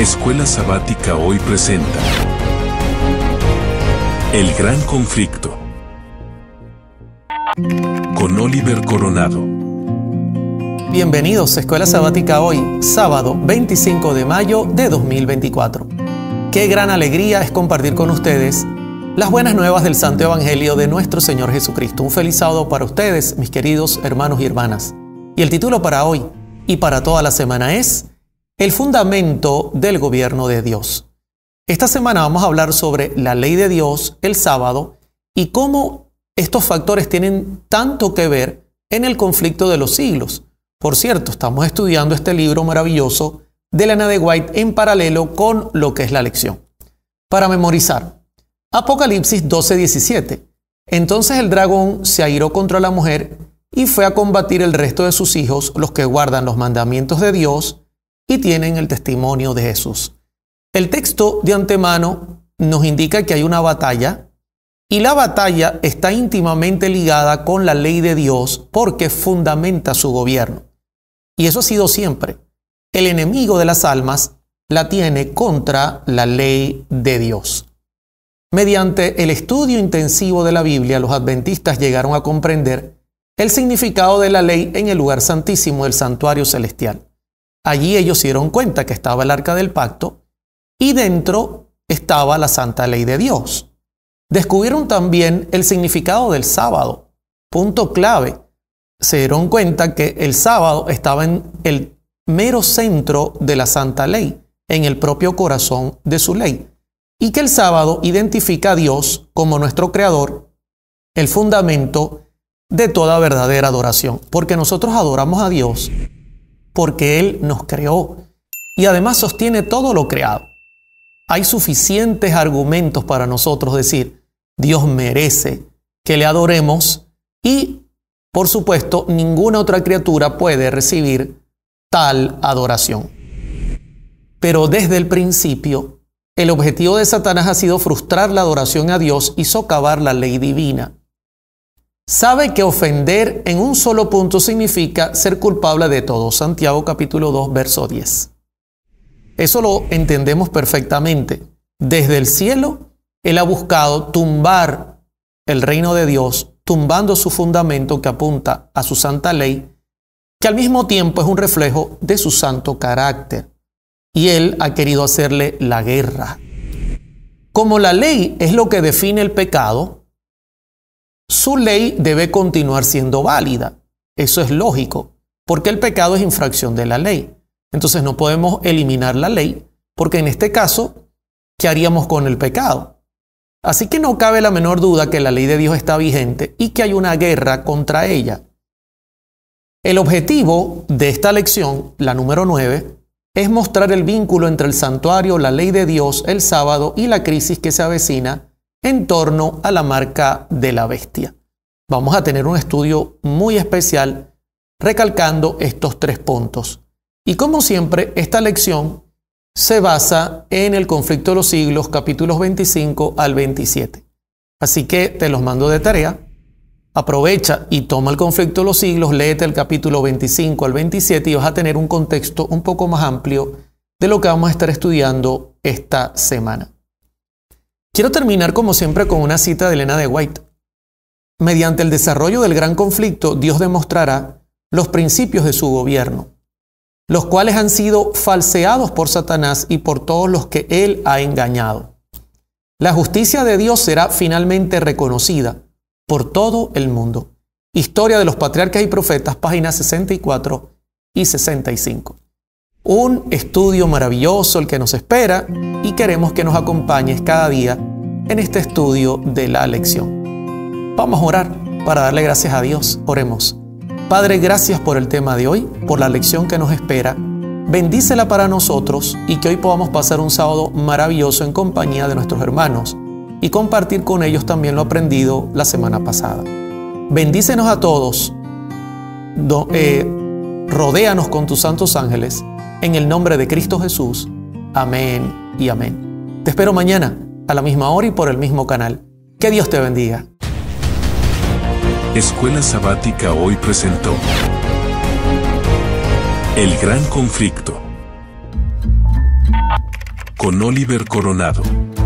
Escuela Sabática Hoy presenta El Gran Conflicto con Oliver Coronado. Bienvenidos a Escuela Sabática Hoy, sábado 25 de mayo de 2024. Qué gran alegría es compartir con ustedes las buenas nuevas del Santo Evangelio de nuestro Señor Jesucristo. Un feliz sábado para ustedes, mis queridos hermanos y hermanas. Y el título para hoy y para toda la semana es El fundamento del gobierno de Dios. Esta semana vamos a hablar sobre la ley de Dios, el sábado, y cómo estos factores tienen tanto que ver en el conflicto de los siglos. Por cierto, estamos estudiando este libro maravilloso de Ellen G. White en paralelo con lo que es la lección. Para memorizar, Apocalipsis 12:17. Entonces el dragón se airó contra la mujer y fue a combatir el resto de sus hijos, los que guardan los mandamientos de Dios y tienen el testimonio de Jesús. El texto de antemano nos indica que hay una batalla y la batalla está íntimamente ligada con la ley de Dios porque fundamenta su gobierno. Y eso ha sido siempre. El enemigo de las almas la tiene contra la ley de Dios. Mediante el estudio intensivo de la Biblia, los adventistas llegaron a comprender el significado de la ley en el lugar santísimo del santuario celestial. Allí ellos se dieron cuenta que estaba el arca del pacto y dentro estaba la santa ley de Dios. Descubrieron también el significado del sábado. Punto clave. Se dieron cuenta que el sábado estaba en el mero centro de la santa ley, en el propio corazón de su ley. Y que el sábado identifica a Dios como nuestro creador, el fundamento de toda verdadera adoración. Porque nosotros adoramos a Dios porque Él nos creó y además sostiene todo lo creado. Hay suficientes argumentos para nosotros decir, Dios merece que le adoremos y, por supuesto, ninguna otra criatura puede recibir tal adoración. Pero desde el principio, el objetivo de Satanás ha sido frustrar la adoración a Dios y socavar la ley divina. Sabe que ofender en un solo punto significa ser culpable de todo. Santiago capítulo 2, verso 10. Eso lo entendemos perfectamente. Desde el cielo, Él ha buscado tumbar el reino de Dios, tumbando su fundamento que apunta a su santa ley, que al mismo tiempo es un reflejo de su santo carácter. Y Él ha querido hacerle la guerra. Como la ley es lo que define el pecado, su ley debe continuar siendo válida. Eso es lógico, porque el pecado es infracción de la ley. Entonces no podemos eliminar la ley, porque en este caso, ¿qué haríamos con el pecado? Así que no cabe la menor duda que la ley de Dios está vigente y que hay una guerra contra ella. El objetivo de esta lección, la número 9, es mostrar el vínculo entre el santuario, la ley de Dios, el sábado y la crisis que se avecina en torno a la marca de la bestia. Vamos a tener un estudio muy especial recalcando estos 3 puntos. Y como siempre, esta lección se basa en el conflicto de los siglos, capítulos 25 al 27. Así que te los mando de tarea. Aprovecha y toma el conflicto de los siglos, léete el capítulo 25 al 27 y vas a tener un contexto un poco más amplio de lo que vamos a estar estudiando esta semana. Quiero terminar como siempre con una cita de Ellen G. White. Mediante el desarrollo del gran conflicto, Dios demostrará los principios de su gobierno, los cuales han sido falseados por Satanás y por todos los que él ha engañado. La justicia de Dios será finalmente reconocida por todo el mundo. Historia de los Patriarcas y Profetas, páginas 64 y 65. Un estudio maravilloso el que nos espera y queremos que nos acompañes cada día en este estudio de la lección. Vamos a orar para darle gracias a Dios. Oremos. Padre, gracias por el tema de hoy, por la lección que nos espera. Bendícela para nosotros y que hoy podamos pasar un sábado maravilloso en compañía de nuestros hermanos y compartir con ellos también lo aprendido la semana pasada. Bendícenos a todos. Rodéanos con tus santos ángeles. En el nombre de Cristo Jesús. Amén y amén. Te espero mañana a la misma hora y por el mismo canal. Que Dios te bendiga. Escuela Sabática Hoy presentó El Gran Conflicto con Oliver Coronado.